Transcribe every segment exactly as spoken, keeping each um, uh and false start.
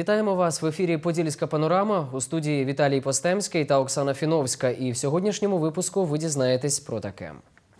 Вітаємо вас в ефірі «Подільська панорама». У студії Віталій Постемський та Оксана Фіновська. І в сьогоднішньому випуску ви дізнаєтесь про таке.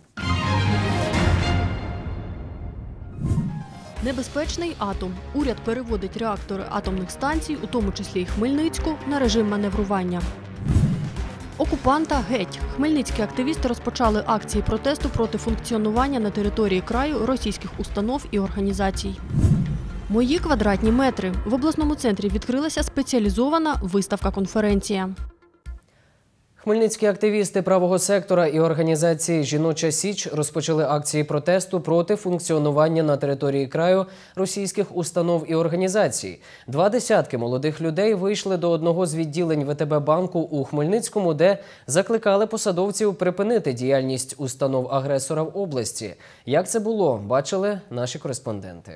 Небезпечний атом. Уряд переводить реактори атомних станцій, у тому числі й Хмельницьку, на режим маневрування. Окупанта геть. Хмельницькі активісти розпочали акції протесту проти функціонування на території краю російських установ і організацій. Мої квадратні метри. В обласному центрі відкрилася спеціалізована виставка-конференція. Хмельницькі активісти правого сектора і організації «Жіноча Січ» розпочали акції протесту проти функціонування на території краю російських установ і організацій. Два десятки молодих людей вийшли до одного з відділень ВТБ банку у Хмельницькому, де закликали посадовців припинити діяльність установ-агресора в області. Як це було, бачили наші кореспонденти.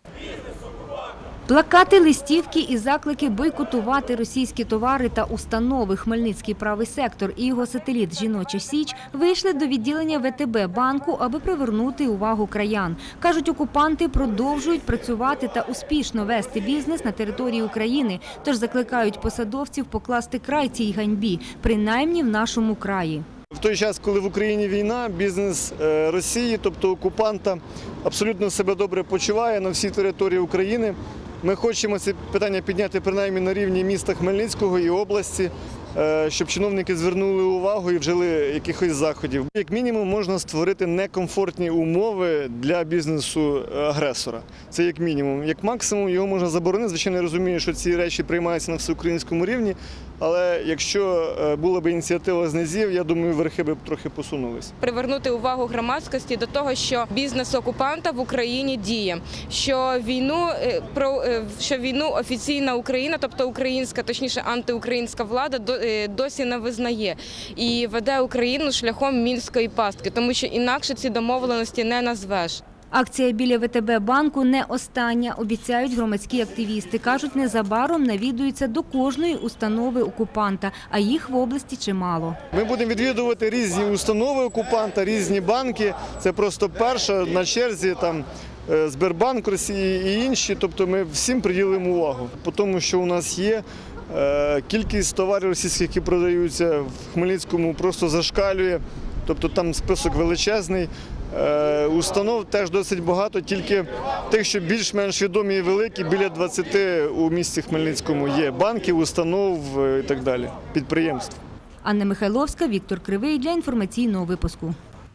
Плакати, листівки і заклики бойкотувати російські товари та установи. Хмельницький правий сектор і його сателіт «Жіноча Січ» вийшли до відділення ВТБ банку, аби привернути увагу краян. Кажуть, окупанти продовжують працювати та успішно вести бізнес на території України, тож закликають посадовців покласти край цій ганьбі, принаймні в нашому краї. В той час, коли в Україні війна, бізнес Росії, тобто окупанта, абсолютно себе добре почуває на всій території України. Ми хочемо це питання підняти принаймні на рівні міста Хмельницького і області, щоб чиновники звернули увагу і вжили якихось заходів. Як мінімум можна створити некомфортні умови для бізнесу агресора. Це як мінімум. Як максимум його можна заборонити. Звичайно, я розумію, що ці речі приймаються на всеукраїнському рівні, але якщо була б ініціатива з низів, я думаю, верхи б трохи посунулись. Привернути увагу громадськості до того, що бізнес окупанта в Україні діє, що війну, що війну офіційна Україна, тобто українська, точніше антиукраїнська влада досі не визнає і веде Україну шляхом мінської пастки, тому що інакше ці домовленості не назвеш. Акція біля ВТБ банку не остання, обіцяють громадські активісти. Кажуть, незабаром навідуються до кожної установи окупанта, а їх в області чимало. Ми будемо відвідувати різні установи окупанта, різні банки. Це просто перша на черзі там Сбербанк Росії і інші. Тобто ми всім приділимо увагу. По тому, що у нас є, кількість товарів російських, які продаються в Хмельницькому, просто зашкалює. Тобто там список величезний. Установ теж досить багато, тільки тих, що більш-менш відомі і великі, біля двадцяти у місті Хмельницькому є. Банків, установ і так далі, підприємств. Анна Михайловська, Віктор Кривий для інформаційного випуску.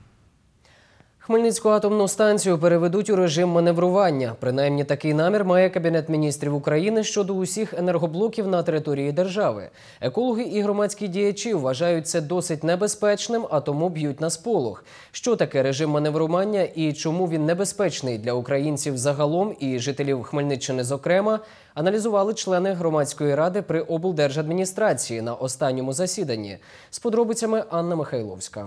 Хмельницьку атомну станцію переведуть у режим маневрування. Принаймні такий намір має Кабінет міністрів України щодо усіх енергоблоків на території держави. Екологи і громадські діячі вважають це досить небезпечним, а тому б'ють на сполох. Що таке режим маневрування і чому він небезпечний для українців загалом і жителів Хмельниччини зокрема, аналізували члени громадської ради при облдержадміністрації на останньому засіданні. З подробицями Анна Михайловська.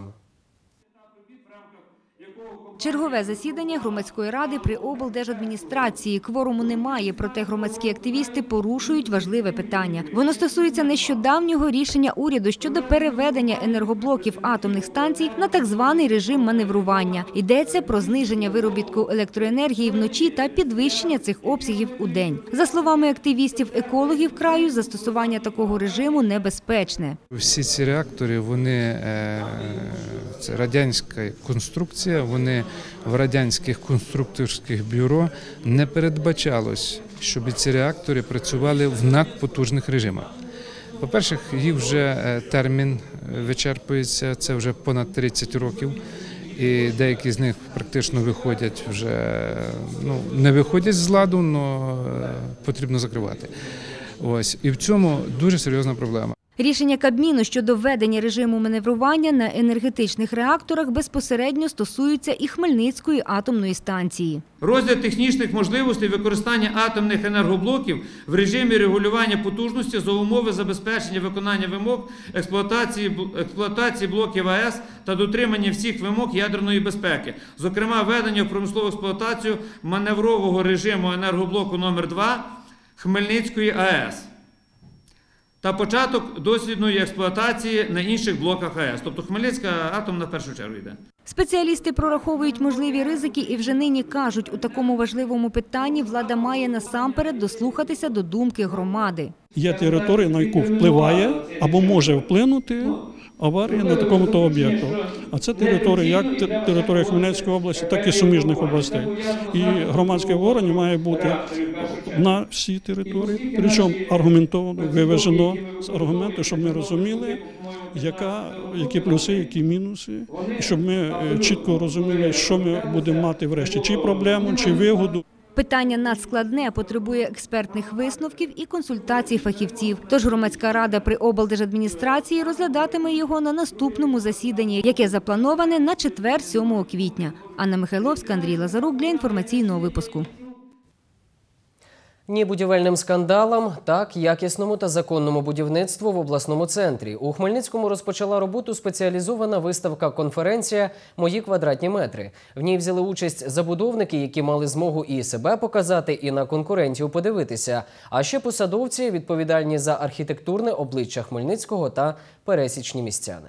Чергове засідання громадської ради при облдержадміністрації. Кворуму немає, проте громадські активісти порушують важливе питання. Воно стосується нещодавнього рішення уряду щодо переведення енергоблоків атомних станцій на так званий режим маневрування. Йдеться про зниження виробітку електроенергії вночі та підвищення цих обсягів у день. За словами активістів-екологів краю, застосування такого режиму небезпечне. Всі ці реактори, вони це радянська конструкція, вони в радянських конструкторських бюро не передбачалось, щоб ці реактори працювали в надпотужних режимах. По-перше, їх вже термін вичерпується, це вже понад тридцять років, і деякі з них практично виходять вже, ну, не виходять з ладу, але потрібно закривати. Ось, і в цьому дуже серйозна проблема. Рішення Кабміну щодо введення режиму маневрування на енергетичних реакторах безпосередньо стосується і Хмельницької атомної станції. Розгляд технічних можливостей використання атомних енергоблоків в режимі регулювання потужності за умови забезпечення виконання вимог експлуатації, експлуатації блоків АЕС та дотримання всіх вимог ядерної безпеки, зокрема введення в промислову експлуатацію маневрового режиму енергоблоку номер два Хмельницької АЕС. та початок дослідної експлуатації на інших блоках АЕС. Тобто Хмельницька атомна в першу чергу йде. Спеціалісти прораховують можливі ризики і вже нині кажуть, у такому важливому питанні влада має насамперед дослухатися до думки громади. Є територія, на яку впливає або може вплинути аварія на такому-то об'єкту. А це територія як територія Хмельницької області, так і суміжних областей. І громадське обговорення має бути на всій території, причому аргументовано, виважено з аргументу, щоб ми розуміли, яка, які плюси, які мінуси, і щоб ми чітко розуміли, що ми будемо мати врешті, чи проблему, чи вигоду. Питання надскладне, потребує експертних висновків і консультацій фахівців. Тож громадська рада при облдержадміністрації розглядатиме його на наступному засіданні, яке заплановане на четвер, сьомого квітня. Анна Михайловська, Андрій Лазарук для інформаційного випуску. Ні будівельним скандалам, так якісному та законному будівництву в обласному центрі. У Хмельницькому розпочала роботу спеціалізована виставка-конференція «Мої квадратні метри». В ній взяли участь забудовники, які мали змогу і себе показати, і на конкурентів подивитися. А ще посадовці, відповідальні за архітектурне обличчя Хмельницького та пересічні містяни.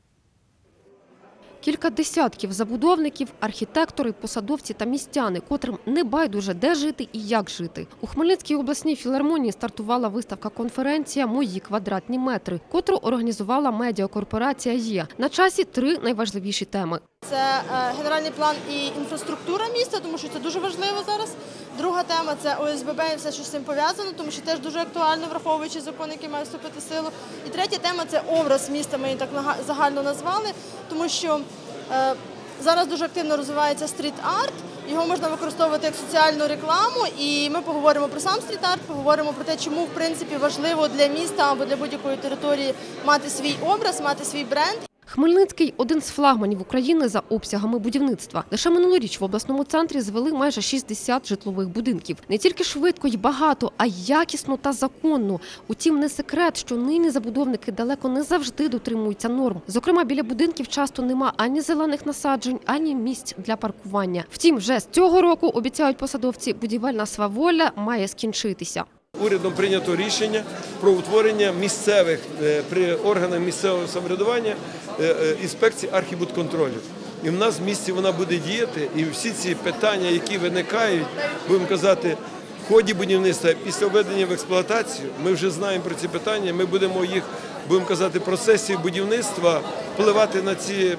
Кілька десятків забудовників, архітектори, посадовці та містяни, котрим не байдуже, де жити і як жити. У Хмельницькій обласній філармонії стартувала виставка-конференція «Мої квадратні метри», котру організувала медіакорпорація «Є». На часі три найважливіші теми. Це генеральний план і інфраструктура міста, тому що це дуже важливо зараз. Друга тема – це О С Б Б і все, що з цим пов'язано, тому що теж дуже актуально, враховуючи закон, який має вступити в силу. І третя тема – це образ міста, ми її так загально назвали, тому що е, зараз дуже активно розвивається стріт-арт, його можна використовувати як соціальну рекламу, і ми поговоримо про сам стріт-арт, поговоримо про те, чому, в принципі, важливо для міста або для будь-якої території мати свій образ, мати свій бренд. Хмельницький – один з флагманів України за обсягами будівництва. Лише минулоріч в обласному центрі звели майже шістдесят житлових будинків. Не тільки швидко й багато, а й якісно та законно. Утім, не секрет, що нині забудовники далеко не завжди дотримуються норм. Зокрема, біля будинків часто нема ані зелених насаджень, ані місць для паркування. Втім, вже з цього року, обіцяють посадовці, будівельна сваволя має скінчитися. Урядом прийнято рішення про утворення місцевих, при органах місцевого самоврядування інспекції архібудконтролю. І в нас в місті вона буде діяти, і всі ці питання, які виникають, будемо казати, в ході будівництва, після введення в експлуатацію, ми вже знаємо про ці питання, ми будемо їх, будемо казати, в процесі будівництва впливати на ці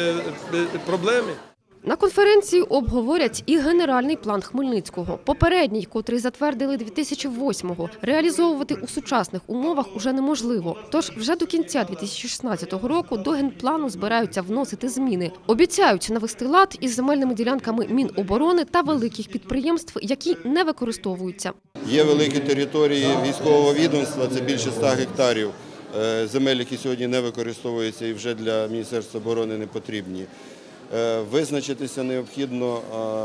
проблеми. На конференції обговорять і генеральний план Хмельницького. Попередній, котрий затвердили дві тисячі восьмого, реалізовувати у сучасних умовах уже неможливо. Тож вже до кінця дві тисячі шістнадцятого року до генплану збираються вносити зміни. Обіцяють навести лад із земельними ділянками Міноборони та великих підприємств, які не використовуються. Є великі території військового відомства, це більше ста гектарів земель, які сьогодні не використовуються і вже для Міністерства оборони не потрібні. Визначитися необхідно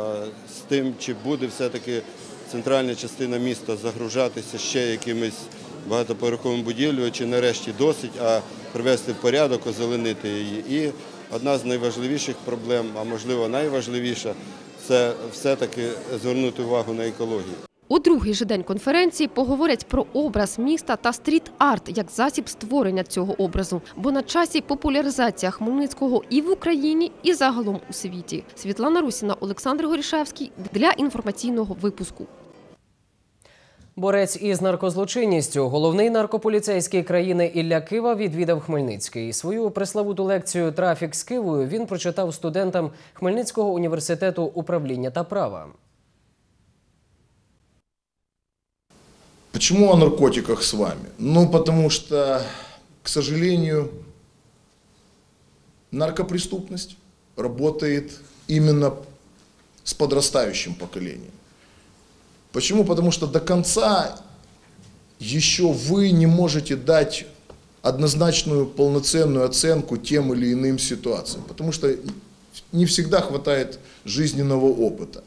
з тим, чи буде все-таки центральна частина міста загружатися ще якимись багатоповерховими будівлями, чи нарешті досить, а привести в порядок, озеленити її. І одна з найважливіших проблем, а можливо найважливіша, це все-таки звернути увагу на екологію. У другий же день конференції поговорять про образ міста та стріт-арт як засіб створення цього образу. Бо на часі популяризація Хмельницького і в Україні, і загалом у світі. Світлана Русіна, Олександр Горішевський для інформаційного випуску. Борець із наркозлочинністю, головний наркополіцейський країни Ілля Кива відвідав Хмельницький. Свою преславуту лекцію «Трафік з Кивою» він прочитав студентам Хмельницького університету управління та права. Почему о наркотиках с вами? Ну, потому что, к сожалению, наркопреступность работает именно с подрастающим поколением. Почему? Потому что до конца еще вы не можете дать однозначную, полноценную оценку тем или иным ситуациям, потому что не всегда хватает жизненного опыта.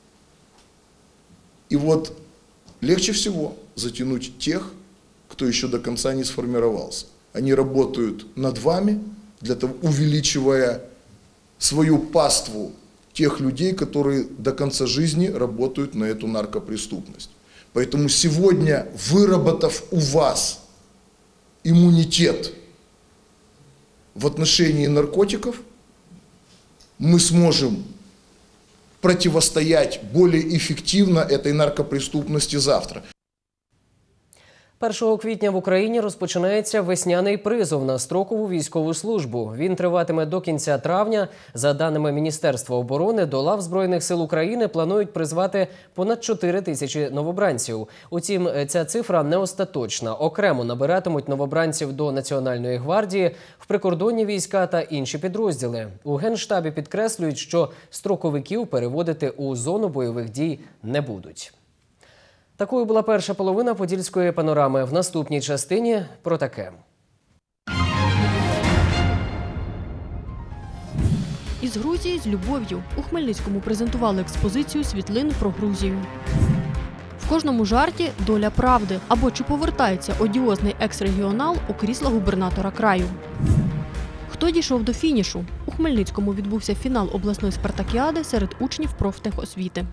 И вот легче всего затянуть тех, кто еще до конца не сформировался. Они работают над вами, для того, увеличивая свою паству тех людей, которые до конца жизни работают на эту наркопреступность. Поэтому сегодня, выработав у вас иммунитет в отношении наркотиков, мы сможем противостоять более эффективно этой наркопреступности завтра. першого квітня в Україні розпочинається весняний призов на строкову військову службу. Він триватиме до кінця травня. За даними Міністерства оборони, до лав Збройних сил України планують призвати понад чотири тисячі новобранців. Утім, ця цифра не остаточна. Окремо набиратимуть новобранців до Національної гвардії, в прикордонні війська та інші підрозділи. У Генштабі підкреслюють, що строковиків переводити у зону бойових дій не будуть. Такою була перша половина подільської панорами. В наступній частині про таке. Із Грузії з любов'ю. У Хмельницькому презентували експозицію світлин про Грузію. В кожному жарті – доля правди. Або чи повертається одіозний екс-регіонал у крісло губернатора краю. Хто дійшов до фінішу? У Хмельницькому відбувся фінал обласної спартакіади серед учнів профтехосвіти.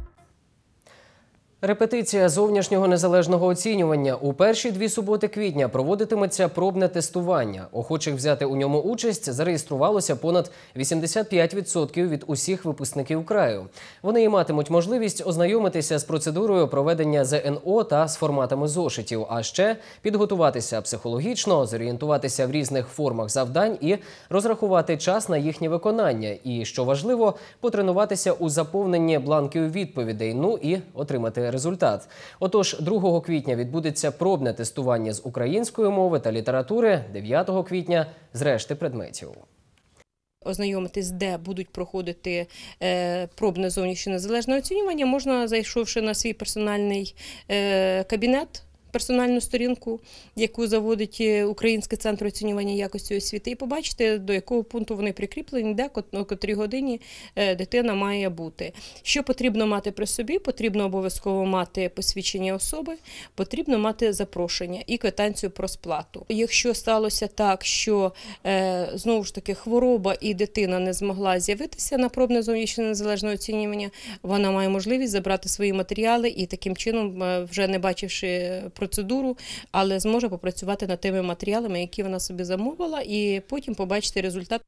Репетиція зовнішнього незалежного оцінювання. У перші дві суботи квітня проводитиметься пробне тестування. Охочих взяти у ньому участь зареєструвалося понад вісімдесят п'ять відсотків від усіх випускників краю. Вони і матимуть можливість ознайомитися з процедурою проведення зе ен о та з форматами зошитів, а ще підготуватися психологічно, зорієнтуватися в різних формах завдань і розрахувати час на їхнє виконання. І, що важливо, потренуватися у заповненні бланків відповідей, ну і отримати результат. Отож, другого квітня відбудеться пробне тестування з української мови та літератури, дев'ятого квітня – з решти предметів. Ознайомитись, де будуть проходити е, пробне зовнішнє незалежне оцінювання, можна, зайшовши на свій персональний е, кабінет, персональну сторінку, яку заводить Український центр оцінювання якості освіти, і побачити, до якого пункту вони прикріплені, де, о котрій годині дитина має бути. Що потрібно мати при собі? Потрібно обов'язково мати посвідчення особи, потрібно мати запрошення і квитанцію про сплату. Якщо сталося так, що, знову ж таки, хвороба і дитина не змогла з'явитися на пробне зовнішнє незалежне оцінювання, вона має можливість забрати свої матеріали і таким чином, вже не бачивши процедуру, але зможе попрацювати над тими матеріалами, які вона собі замовила, і потім побачити результат.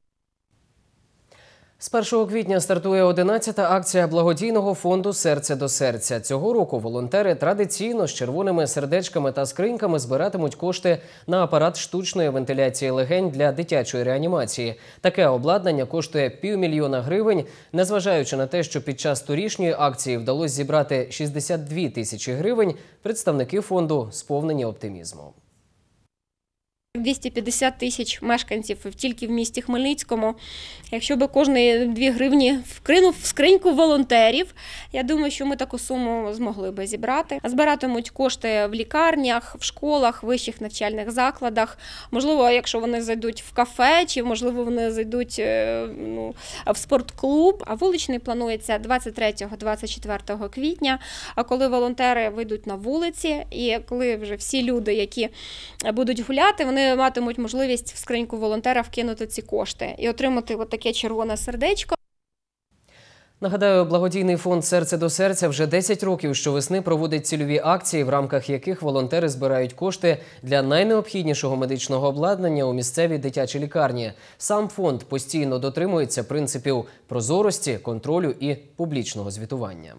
З першого квітня стартує одинадцята акція благодійного фонду «Серце до серця». Цього року волонтери традиційно з червоними сердечками та скриньками збиратимуть кошти на апарат штучної вентиляції легень для дитячої реанімації. Таке обладнання коштує півмільйона гривень. Незважаючи на те, що під час торішньої акції вдалося зібрати шістдесят дві тисячі гривень, представники фонду сповнені оптимізму. двісті п'ятдесят тисяч мешканців тільки в місті Хмельницькому. Якщо би кожні дві гривні вкинув в скриньку волонтерів, я думаю, що ми таку суму змогли би зібрати. Збиратимуть кошти в лікарнях, в школах, вищих навчальних закладах. Можливо, якщо вони зайдуть в кафе, чи, можливо, вони зайдуть ну, в спортклуб. А вуличний планується двадцять третього - двадцять четвертого квітня, коли волонтери вийдуть на вулиці, і коли вже всі люди, які будуть гуляти, вони матимуть можливість в скриньку волонтера вкинути ці кошти і отримати от таке червоне сердечко. Нагадаю, благодійний фонд «Серце до серця» вже десять років щовесни проводить цільові акції, в рамках яких волонтери збирають кошти для найнеобхіднішого медичного обладнання у місцевій дитячій лікарні. Сам фонд постійно дотримується принципів прозорості, контролю і публічного звітування.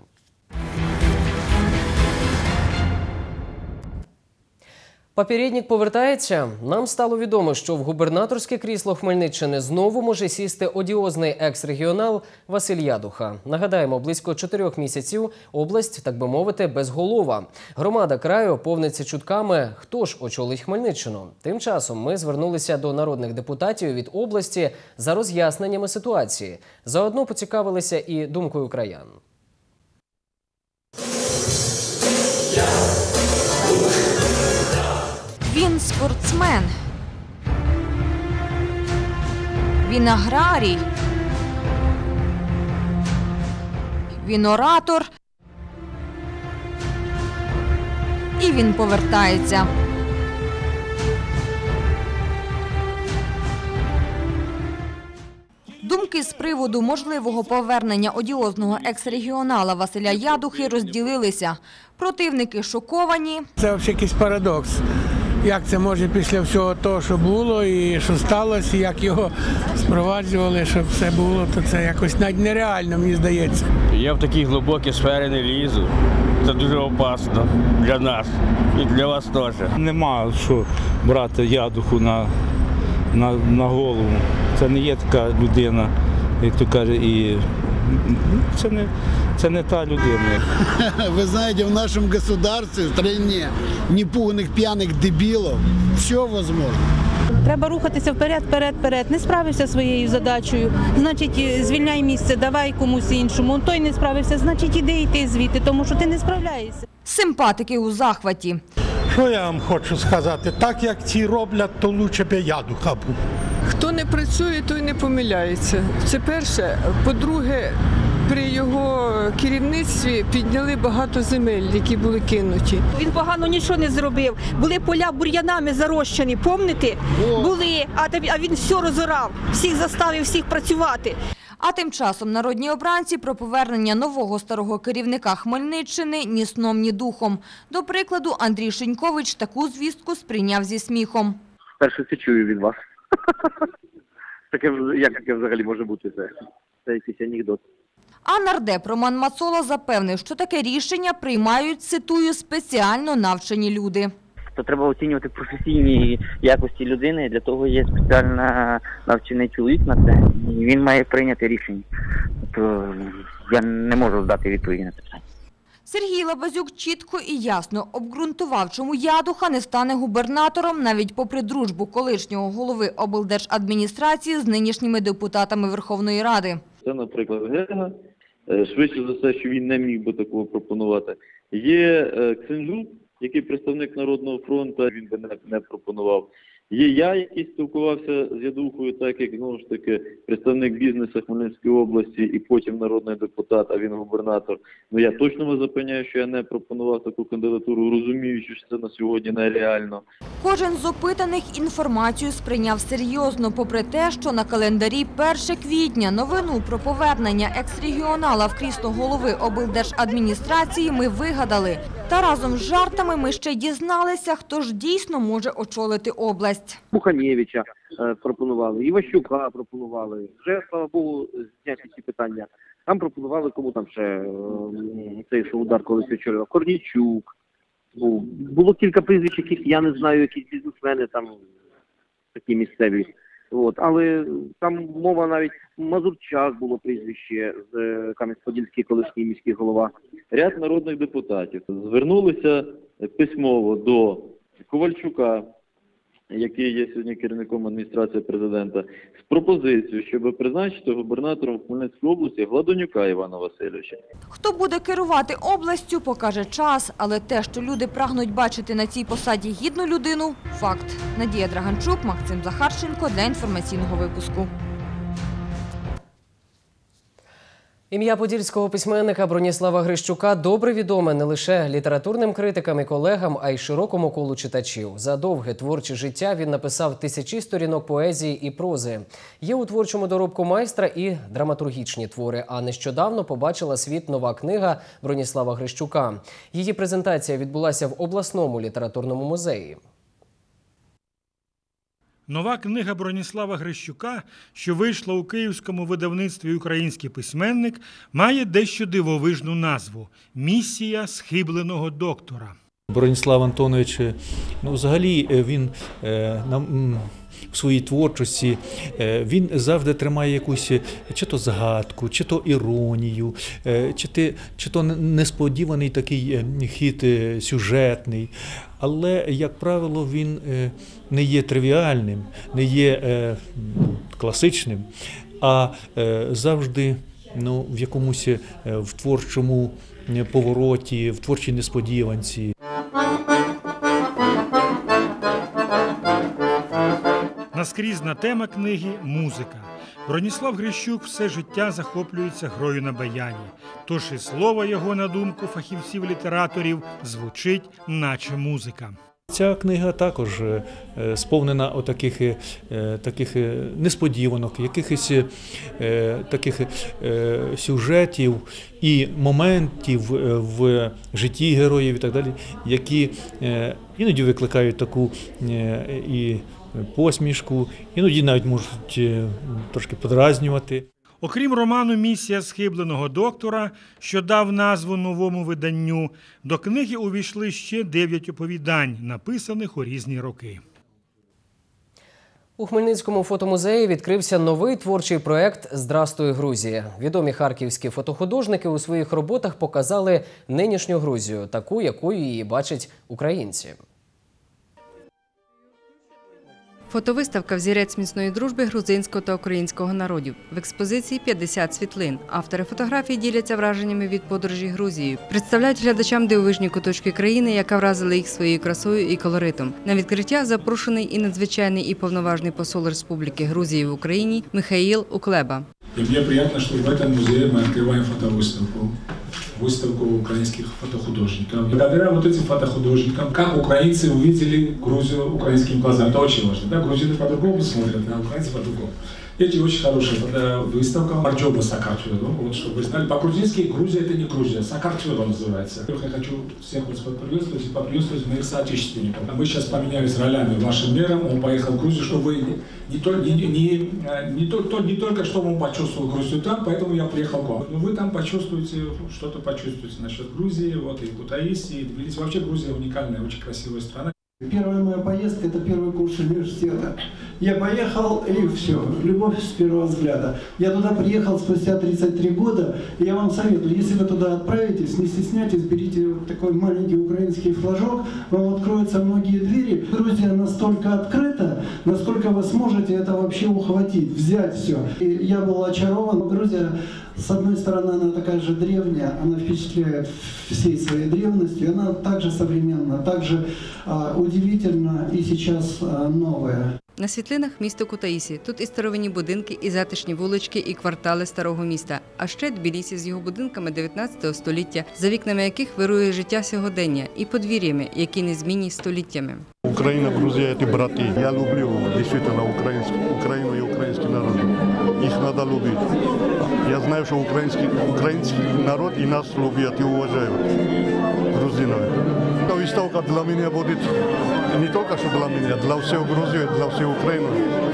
Попередник повертається. Нам стало відомо, що в губернаторське крісло Хмельниччини знову може сісти одіозний екс-регіонал Василь Ядуха. Нагадаємо, близько чотирьох місяців область, так би мовити, безголова. Громада краю повниться чутками, хто ж очолить Хмельниччину. Тим часом ми звернулися до народних депутатів від області за роз'ясненнями ситуації. Заодно поцікавилися і думкою краян. Він спортсмен, він аграрій, він оратор і він повертається. Думки з приводу можливого повернення одіозного екс-регіонала Василя Ядухи розділилися. Противники шоковані. Це взагалі якийсь парадокс. як це може після всього того, що було і що сталося, як його спроваджували, щоб все було, то це якось навіть нереально, мені здається. Я в такі глибокі сфери не лізу. Це дуже опасно для нас і для вас теж. Нема що брати ядуху на, на, на голову. Це не є така людина, як то каже, і це не, це не та людина. Вы знаете, в нашем государстве, в стране непуганых пьяных дебилов все возможно. Треба рухатися вперед, вперед, вперед. Не справився своєю задачею, значить звільняй місце, давай комусь іншому. Той не справився, значить іди йти звідти, тому що ти не справляєшся. Симпатики у захваті. Що я вам хочу сказати? Так як ці роблять, то лучше б я духа був. Хто не працює, той не помиляється. Це перше. По-друге, при його керівництві підняли багато земель, які були кинуті. Він погано нічого не зробив. Були поля бур'янами зарощені, пам'ятаєте? Були, а він все розорав, всіх заставив, всіх працювати. А тим часом народні обранці про повернення нового старого керівника Хмельниччини ні сном, ні духом. До прикладу, Андрій Шинькович таку звістку сприйняв зі сміхом. Перше це чую від вас. Таке, як таке взагалі може бути? Це, це якийсь анекдот. А нардеп Роман Мацола запевнив, що таке рішення приймають, цитую, спеціально навчені люди. То треба оцінювати професійні якості людини, для того є спеціально навчений чоловік на це, і він має прийняти рішення. Тобто я не можу дати відповіді на це питання. Сергій Лабазюк чітко і ясно обґрунтував, чому Ядуха не стане губернатором, навіть попри дружбу колишнього голови облдержадміністрації з нинішніми депутатами Верховної Ради. Це, наприклад, Гега, швидше за все, що він не міг би такого пропонувати. Є Ксенжук, який представник Народного фронту, він би не, не пропонував. Є я, який спілкувався з Ядухою, так як, знову ж таки, представник бізнесу Хмельницької області і потім народний депутат, а він губернатор. Ну я точно вас запевняю, що я не пропонував таку кандидатуру, розуміючи, що це на сьогодні нереально. Кожен з опитаних інформацію сприйняв серйозно, попри те, що на календарі перше квітня новину про повернення екс-регіонала в крісло голови облдержадміністрації ми вигадали. Та разом з жартами ми ще дізналися, хто ж дійсно може очолити область. Буханєвича е, пропонували, Іващука пропонували. Вже, слава Богу, зняті ці питання. Там пропонували, кому там ще е, цей що удар колись очолював. Корнійчук. Був. Було кілька прізвищ, яких я не знаю, якісь бізнесмени там такі місцеві. От. Але там мова навіть, Мазурчак було прізвище, з Кам'янець-Подільський колишній міський голова. Ряд народних депутатів звернулися письмово до Ковальчука, який є сьогодні керівником адміністрації президента, з пропозицією, щоб призначити губернатором Хмельницької області Гладонюка Івана Васильовича. Хто буде керувати областю, покаже час, але те, що люди прагнуть бачити на цій посаді гідну людину – факт. Надія Драганчук, Максим Захарченко для інформаційного випуску. Ім'я подільського письменника Броніслава Грищука добре відоме не лише літературним критикам і колегам, а й широкому колу читачів. За довге творче життя він написав тисячі сторінок поезії і прози. Є у творчому доробку майстра і драматургічні твори, а нещодавно побачила світ нова книга Броніслава Грищука. Її презентація відбулася в обласному літературному музеї. Нова книга Броніслава Грищука, що вийшла у київському видавництві «Український письменник», має дещо дивовижну назву «Місія схибленого доктора». Броніслав Антонович, ну, взагалі, він е, на, в своїй творчості, е, він завжди тримає якусь чи то загадку, чи то іронію, е, чи, ти, чи то несподіваний такий хід сюжетний. Але, як правило, він е, не є тривіальним, не є е, класичним, а е, завжди ну, в якомусь е, в творчому повороті, в творчій несподіванці. Наскрізна тема книги – музика. Броніслав Грищук все життя захоплюється грою на баяні. Тож і слово його, на думку фахівців-літераторів, звучить наче музика. Ця книга також е, сповнена отаких е, таких е, несподіванок, якихось е, таких е, сюжетів і моментів е, в житті героїв і так далі, які е, іноді викликають таку е, і посмішку, іноді навіть можуть е, трошки подразнювати. Окрім роману «Місія схибленого доктора», що дав назву новому виданню, до книги увійшли ще дев'ять оповідань, написаних у різні роки. У Хмельницькому фотомузеї відкрився новий творчий проєкт «Здрастуй, Грузія». Відомі харківські фотохудожники у своїх роботах показали нинішню Грузію, таку, якою її бачать українці. Фотовиставка «Взірець міцної дружби грузинського та українського народів». В експозиції п'ятдесят світлин. Автори фотографій діляться враженнями від подорожі Грузією. Представляють глядачам дивовижні куточки країни, яка вразила їх своєю красою і колоритом. На відкриття запрошений і надзвичайний і повноважний посол Республіки Грузії в Україні Михаїл Уклеба. И мне приятно, что в этом музее мы открываем фотовыставку, выставку украинских фотохудожников. Благодаря вот этим фотохудожникам, как украинцы увидели Грузию украинскими глазами, это очень важно. Да? Грузины по-другому смотрят, а украинцы по-другому. Эти очень хорошая выставка Марджоба Сакартвело. Вот, чтобы вы знали, по-грузински Грузия это не Грузия, Сакартвело называется. Я хочу всех вас поприветствовать и поприветствовать моих соотечественников. Мы сейчас поменялись ролями вашим мэром, он поехал в Грузию, чтобы вы не, не, то, не, не, не, то, то, не только чтобы он почувствовал Грузию там, поэтому я приехал к вам. Но вы там почувствуете, что-то почувствуете насчет Грузии, вот и Кутаиси, и Тбилиси. Вообще Грузия уникальная, очень красивая страна. Первая моя поездка – это первый курс университета. Я поехал, и все, любовь с первого взгляда. Я туда приехал спустя тридцать три года, и я вам советую, если вы туда отправитесь, не стесняйтесь, берите вот такой маленький украинский флажок, вам откроются многие двери. Грузия настолько открыта, насколько вы сможете это вообще ухватить, взять все. И я был очарован. Грузия, с одной стороны, она такая же древняя, она впечатляет всей своей древностью, она также современна, также а, удивительно и сейчас а, новая. На світлинах місто Кутаїсі. Тут і старовинні будинки, і затишні вулички, і квартали старого міста. А ще Тбілісі з його будинками дев'ятнадцятого століття, за вікнами яких вирує життя сьогодення, і подвір'ями, які незмінні століттями. Украина, Грузия – это браты. Я люблю действительно Украину и украинский народ. Их надо любить. Я знаю, что украинский, украинский народ и нас любят и уважают. Грузинов. Эта выставка для меня будет не только что для меня, для всей Грузии, для всей Украины.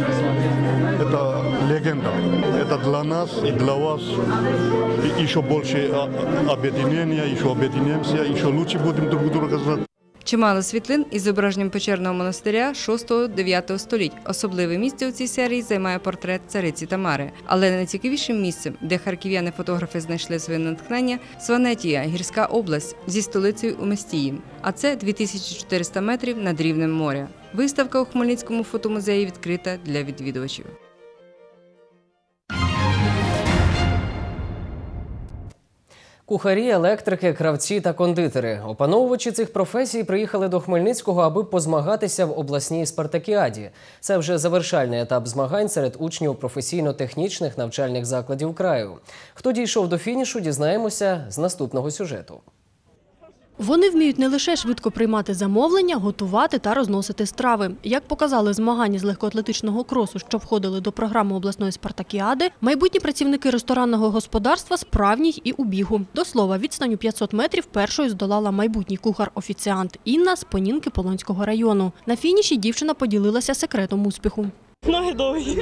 Это легенда. Это для нас и для вас. И еще больше объединения, еще объединимся, еще лучше будем друг друга знать. Чимало світлин із зображенням печерного монастиря шостого-дев'ятого століть. Особливе місце у цій серії займає портрет цариці Тамари. Але найцікавішим місцем, де харків'яни-фотографи знайшли своє натхнення – Сванетія, гірська область зі столицею у Местії. А це дві тисячі чотириста метрів над рівнем моря. Виставка у Хмельницькому фотомузеї відкрита для відвідувачів. Кухарі, електрики, кравці та кондитери. Опановувачі цих професій приїхали до Хмельницького, аби позмагатися в обласній спартакіаді. Це вже завершальний етап змагань серед учнів професійно-технічних навчальних закладів краю. Хто дійшов до фінішу, дізнаємося з наступного сюжету. Вони вміють не лише швидко приймати замовлення, готувати та розносити страви. Як показали змагання з легкоатлетичного кросу, що входили до програми обласної спартакіади, майбутні працівники ресторанного господарства справні й і у бігу. До слова, відстань у п'ятсот метрів першою здолала майбутній кухар-офіціант Інна з Понінки Полонського району. На фініші дівчина поділилася секретом успіху. Ноги довгі.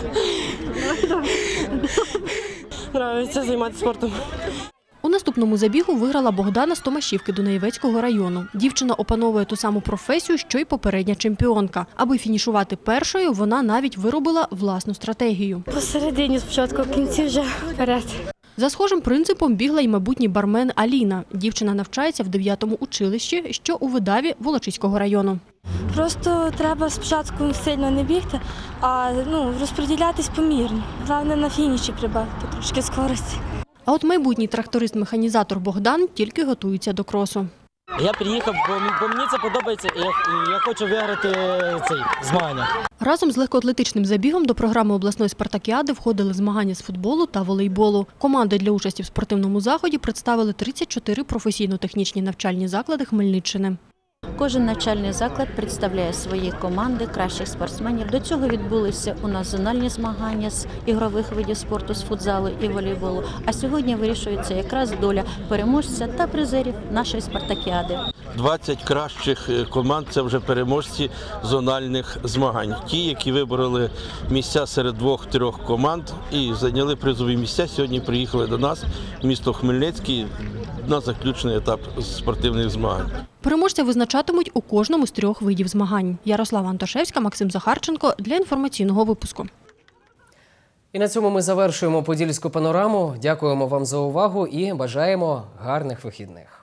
Подобається займатися спортом. У наступному забігу виграла Богдана з Томашівки Дунаєвецького району. Дівчина опановує ту саму професію, що й попередня чемпіонка. Аби фінішувати першою, вона навіть виробила власну стратегію. Посередині спочатку, в кінці вже вперед. За схожим принципом бігла й майбутній бармен Аліна. Дівчина навчається в дев'ятому училищі, що у Видаві Волочиського району. Просто треба спочатку сильно не бігти, а ну, розподілятись помірно. Головне на фініші прибавити трошки скорості. А от майбутній тракторист-механізатор Богдан тільки готується до кросу. Я приїхав, бо, бо мені це подобається і я, і я хочу виграти цей змагання. Разом з легкоатлетичним забігом до програми обласної спартакіади входили змагання з футболу та волейболу. Команди для участі в спортивному заході представили тридцять чотири професійно-технічні навчальні заклади Хмельниччини. Кожен навчальний заклад представляє свої команди кращих спортсменів. До цього відбулися у нас зональні змагання з ігрових видів спорту, з футзалу і волейболу. А сьогодні вирішується якраз доля переможця та призерів нашої спартакіади. двадцять кращих команд – це вже переможці зональних змагань. Ті, які вибороли місця серед двох-трьох команд і зайняли призові місця, сьогодні приїхали до нас, в місто Хмельницький, на заключний етап спортивних змагань. Переможця визначатимуть у кожному з трьох видів змагань. Ярослава Антошевська, Максим Захарченко для інформаційного випуску. І на цьому ми завершуємо Подільську панораму. Дякуємо вам за увагу і бажаємо гарних вихідних.